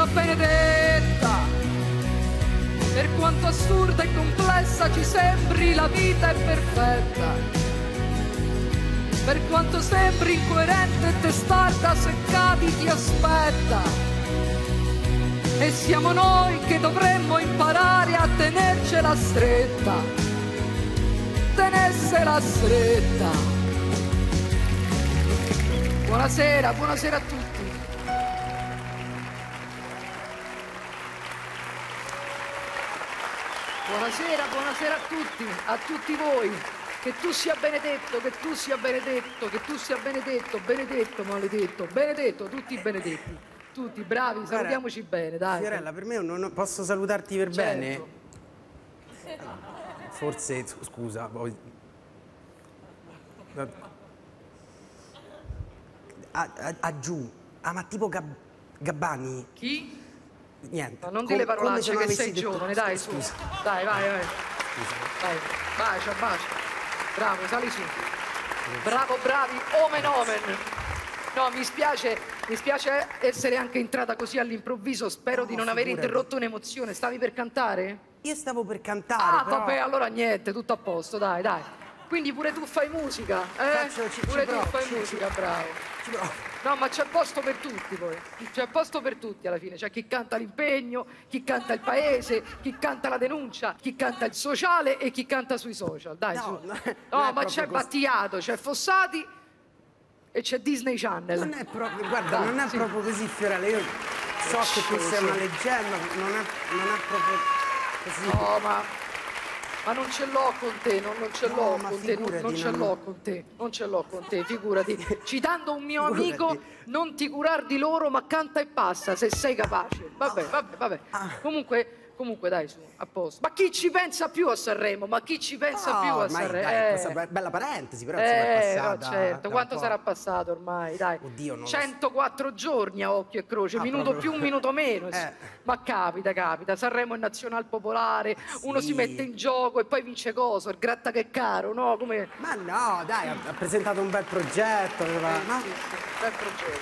Vita benedetta, per quanto assurda e complessa ci sembri, la vita è perfetta. Per quanto sembri incoerente e testarda, se cadi ti aspetta. E siamo noi che dovremmo imparare a tenercela stretta, tenersela stretta. Buonasera, buonasera a tutti. Buonasera, buonasera a tutti voi. Che tu sia benedetto, che tu sia benedetto, che tu sia benedetto, benedetto, maledetto, benedetto, tutti benedetti. Tutti bravi, salutiamoci bene, dai. Fiorella, per me non posso salutarti per bene? Forse, scusa, poi... giù, ma tipo Gabbani. Chi? Niente. Ma non dire parolacce che sei giovane, dai, su. Scusa. Dai, vai, vai. Scusa. Vai, bacia, bacia. Bravo, sali su. Bravo, bravi, omen omen. No, mi spiace essere anche entrata così all'improvviso. Spero di non aver interrotto un'emozione. Stavi per cantare? Io stavo per cantare, Ah, però... vabbè, allora niente, tutto a posto, dai, dai. Quindi pure tu fai musica, eh? Pure tu fai musica, bravo. Ci provo. No, ma c'è posto per tutti poi. C'è posto per tutti alla fine. C'è chi canta l'impegno, chi canta il paese, chi canta la denuncia, chi canta il sociale e chi canta sui social. Dai, su. No, ma c'è Battiato, c'è Fossati e c'è Disney Channel. Non è proprio, guarda, Dai, non è proprio così, Fiorella. Io so che tu sei una leggenda, non è proprio così. No, ma non ce l'ho con te, non ce l'ho con te, non ce l'ho con te, non ce l'ho con te, figurati. Citando un mio amico, non ti curar di loro, ma canta e passa, se sei capace. Vabbè. Comunque dai, su, a posto. Ma chi ci pensa più a Sanremo? Ma chi ci pensa più a Sanremo? Dai, questa bella parentesi, però insomma è passata. No, certo, quanto sarà passato ormai, dai? Oddio, non 104 giorni a occhio e croce, minuto proprio. più, minuto meno. Ma capita. Sanremo è nazional popolare, uno si mette in gioco e poi vince cosa? Il gratta che è caro, no? Come... Ma no, dai, ha presentato un bel progetto. Sì, un bel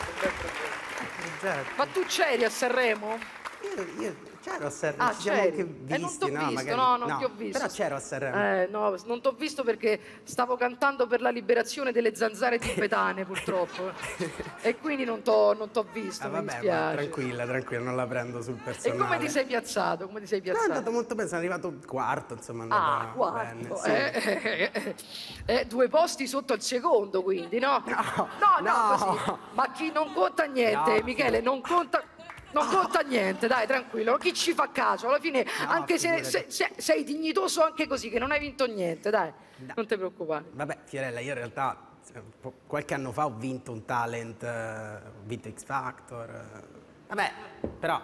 progetto. Ma tu c'eri a Sanremo? Io c'ero a Sanremo, ci siamo c'eri. anche visti, non t'ho visto, magari... non ti ho visto. Però c'ero a Sanremo. No, non t'ho visto perché stavo cantando per la liberazione delle zanzare tibetane, purtroppo. E quindi non t'ho visto, mi Vabbè, dispiace. tranquilla, non la prendo sul personale. E come ti sei piazzato? No, è andato molto bene, sono arrivato quarto, insomma, è andato quarto. bene. Sì. 2 posti sotto il secondo, quindi, no? No, così. Ma chi non conta niente, No, Michele, non conta... Non conta niente, dai, tranquillo. Chi ci fa caso? Alla fine, anche se sei dignitoso anche così, che non hai vinto niente, dai. Non ti preoccupare. Vabbè, Fiorella, io in realtà qualche anno fa ho vinto un talent, ho vinto X Factor. Vabbè, però...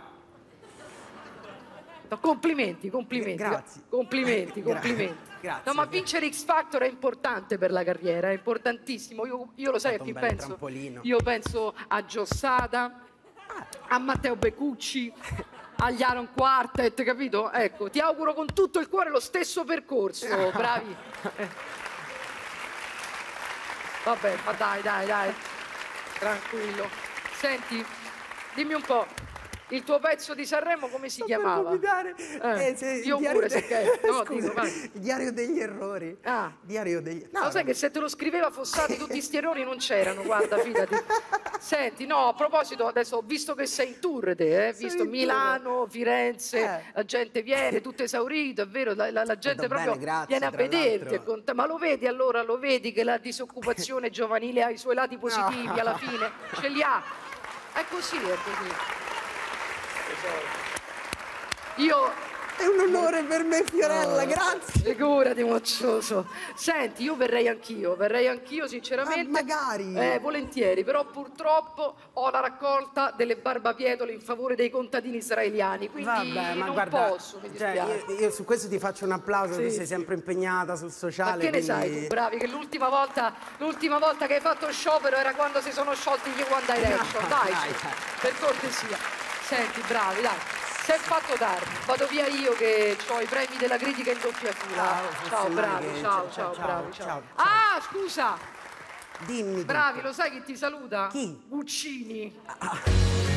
No, complimenti. Grazie. Complimenti. Grazie. No, ma vincere X Factor è importante per la carriera, è importantissimo. Io lo sai a chi penso? Trampolino. Io penso a Giossada, a Matteo Becucci, agli Aaron Quartet, capito? Ecco, ti auguro con tutto il cuore lo stesso percorso, bravi. Vabbè, ma dai, tranquillo. Senti, dimmi un po', il tuo pezzo di Sanremo come si chiamava? Io pure, se no, dico, vai. Diario degli errori. Diario degli... No, sai che se te lo scriveva Fossati tutti sti errori non c'erano, guarda, fidati. Senti, no, a proposito, adesso ho visto che sei in tour te, visto Milano, Firenze, la gente viene, tutto esaurito, è vero, la gente proprio viene a vederti, ma lo vedi allora, lo vedi che la disoccupazione giovanile ha i suoi lati positivi alla fine, ce li ha. È così. Io... È un onore per me, Fiorella, grazie. Figurati, moccioso. Senti, io verrei anch'io sinceramente. Magari. Volentieri, però purtroppo ho la raccolta delle barbabietole in favore dei contadini israeliani, quindi vabbè, ma non guarda, posso, mi dispiace. Io su questo ti faccio un applauso, tu sei sempre impegnata sul sociale. Ma che ne sai tu, bravi, che l'ultima volta che hai fatto sciopero era quando si sono sciolti gli One Direction. Dai, per cortesia. Senti, bravi, dai. Si è fatto tardi, vado via io che ho i premi della critica in doppia fila. Ciao, bravi, ciao, bravi, ciao. Ah, scusa! Dimmi. Bravi, lo sai chi ti saluta? Chi? Guccini.